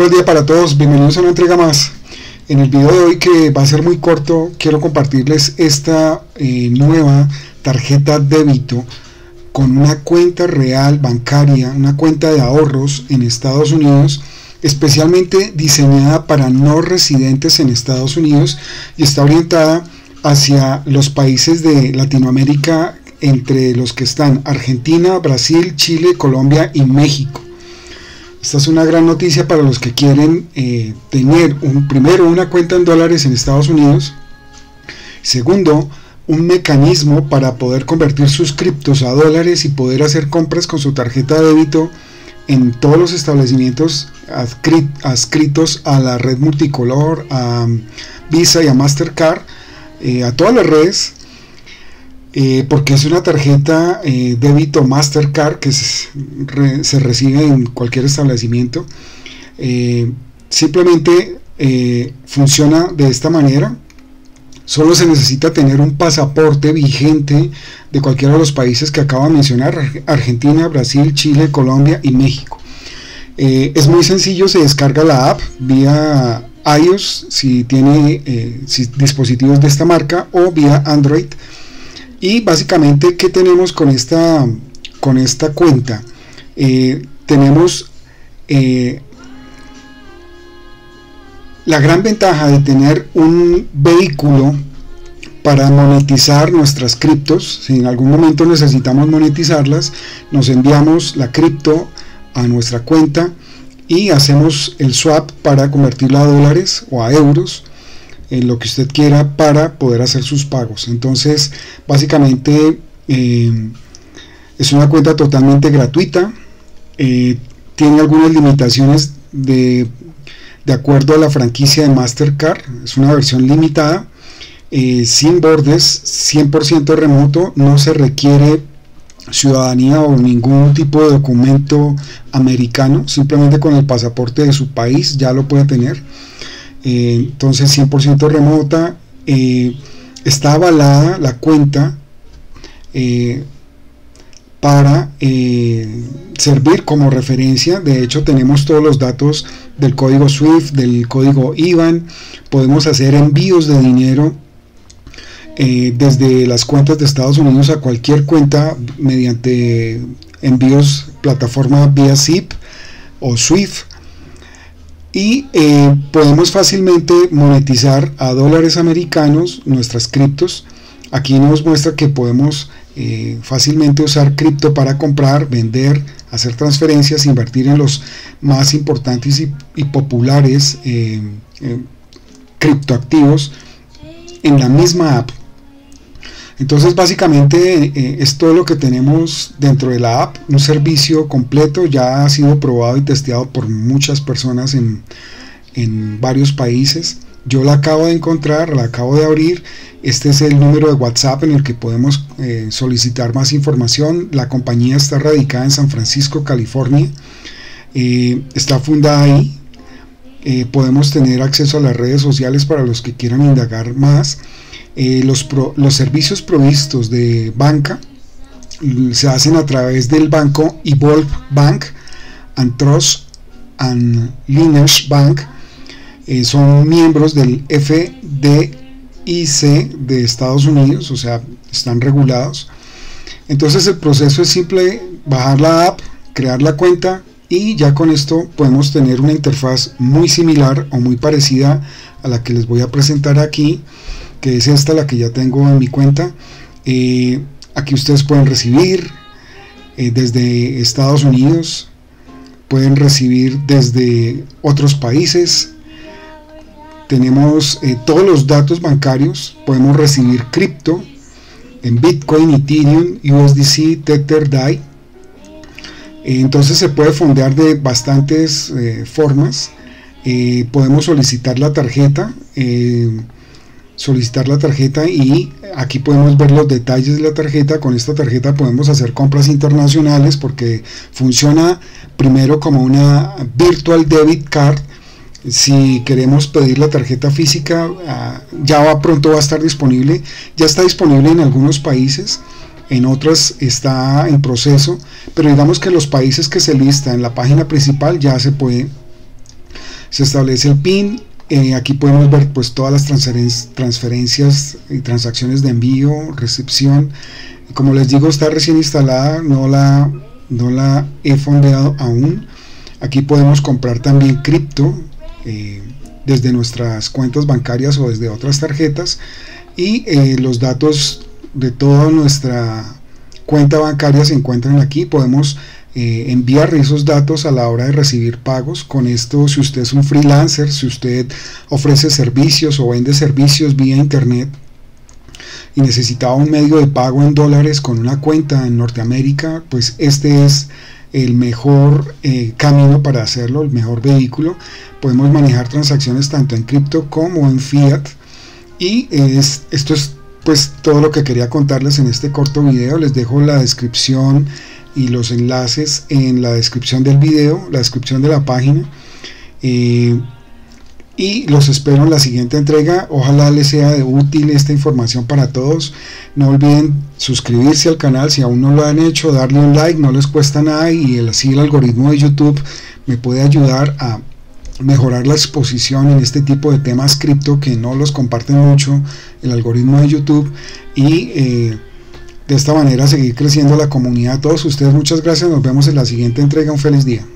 buen día para todos, bienvenidos a una entrega más. En el video de hoy, que va a ser muy corto, quiero compartirles esta nueva tarjeta débito con una cuenta real bancaria, una cuenta de ahorros en Estados Unidos, especialmente diseñada para no residentes en Estados Unidos y está orientada hacia los países de Latinoamérica, entre los que están Argentina, Brasil, Chile, Colombia y México. Esta es una gran noticia para los que quieren tener primero una cuenta en dólares en Estados Unidos, segundo, un mecanismo para poder convertir sus criptos a dólares y poder hacer compras con su tarjeta de débito en todos los establecimientos adscritos a la red multicolor, a Visa y a Mastercard, a todas las redes, porque es una tarjeta débito Mastercard que se recibe en cualquier establecimiento. Simplemente funciona de esta manera. Solo se necesita tener un pasaporte vigente de cualquiera de los países que acabo de mencionar: Argentina, Brasil, Chile, Colombia y México. Es muy sencillo, se descarga la app vía iOS si tiene dispositivos de esta marca, o vía Android. Y básicamente, ¿qué tenemos con esta cuenta? Tenemos la gran ventaja de tener un vehículo para monetizar nuestras criptos. Si en algún momento necesitamos monetizarlas, nos enviamos la cripto a nuestra cuenta y hacemos el swap para convertirla a dólares o a euros, en lo que usted quiera, para poder hacer sus pagos. Entonces, básicamente es una cuenta totalmente gratuita. Tiene algunas limitaciones de acuerdo a la franquicia de Mastercard. Es una versión limitada, sin bordes, 100% remoto. No se requiere ciudadanía o ningún tipo de documento americano, simplemente con el pasaporte de su país ya lo puede tener. Entonces 100% remota. Está avalada la cuenta para servir como referencia. De hecho, tenemos todos los datos del código SWIFT, del código IBAN. Podemos hacer envíos de dinero desde las cuentas de Estados Unidos a cualquier cuenta mediante envíos plataforma vía ZIP o SWIFT. Y podemos fácilmente monetizar a dólares americanos nuestras criptos. Aquí nos muestra que podemos fácilmente usar cripto para comprar, vender, hacer transferencias, invertir en los más importantes y populares criptoactivos en la misma app. Entonces básicamente es todo lo que tenemos dentro de la app, un servicio completo. Ya ha sido probado y testeado por muchas personas en varios países. Yo la acabo de encontrar, la acabo de abrir. Este es el número de WhatsApp en el que podemos solicitar más información. La compañía está radicada en San Francisco, California. Está fundada ahí. Podemos tener acceso a las redes sociales para los que quieran indagar más. Los servicios provistos de banca se hacen a través del banco Evolve Bank and Trust and Lineage Bank. Son miembros del FDIC de Estados Unidos, o sea, están regulados. Entonces el proceso es simple: bajar la app, crear la cuenta, y ya con esto podemos tener una interfaz muy similar o muy parecida a la que les voy a presentar aquí, que es esta, la que ya tengo en mi cuenta. Aquí ustedes pueden recibir desde Estados Unidos, pueden recibir desde otros países. Tenemos todos los datos bancarios. Podemos recibir cripto en Bitcoin, Ethereum, USDC, Tether, DAI. Entonces se puede fondear de bastantes formas. Podemos solicitar la tarjeta, y aquí podemos ver los detalles de la tarjeta. Con esta tarjeta podemos hacer compras internacionales, porque funciona primero como una virtual debit card. Si queremos pedir la tarjeta física, pronto va a estar disponible. Ya está disponible en algunos países, en otras está en proceso, pero digamos que los países que se listan en la página principal ya se puede se establece el PIN. Aquí podemos ver pues todas las transferencias y transacciones de envío, recepción. Como les digo, está recién instalada, no la he fondeado aún. Aquí podemos comprar también cripto desde nuestras cuentas bancarias o desde otras tarjetas, y los datos de toda nuestra cuenta bancaria se encuentran aquí. Podemos enviar esos datos a la hora de recibir pagos. Con esto, si usted es un freelancer, si usted ofrece servicios o vende servicios vía internet y necesitaba un medio de pago en dólares con una cuenta en Norteamérica, pues este es el mejor camino para hacerlo, el mejor vehículo. Podemos manejar transacciones tanto en cripto como en fiat, y esto es pues todo lo que quería contarles en este corto video. Les dejo la descripción y los enlaces en la descripción del video, la descripción de la página, y los espero en la siguiente entrega. Ojalá les sea de útil esta información para todos. No olviden suscribirse al canal si aún no lo han hecho, darle un like, no les cuesta nada, y así el algoritmo de YouTube me puede ayudar a mejorar la exposición en este tipo de temas cripto que no los comparten mucho el algoritmo de YouTube, y de esta manera seguir creciendo la comunidad. A todos ustedes muchas gracias, nos vemos en la siguiente entrega, un feliz día.